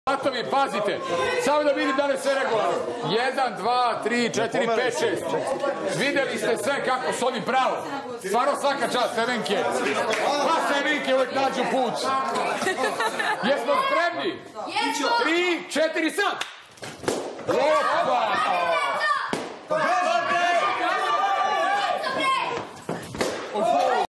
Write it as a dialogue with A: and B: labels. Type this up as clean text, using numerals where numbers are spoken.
A: Batovi, pazite, samo da vidim da li je sve regularno. 1, 2, 3, 4, 5, 6. Vidjeli ste sve kako su oni pravo. Stvarno svaka čast, Semenke. Pa Semenke uvijek nađu put. Jesmo spremni? 3, 4, sad! Opa!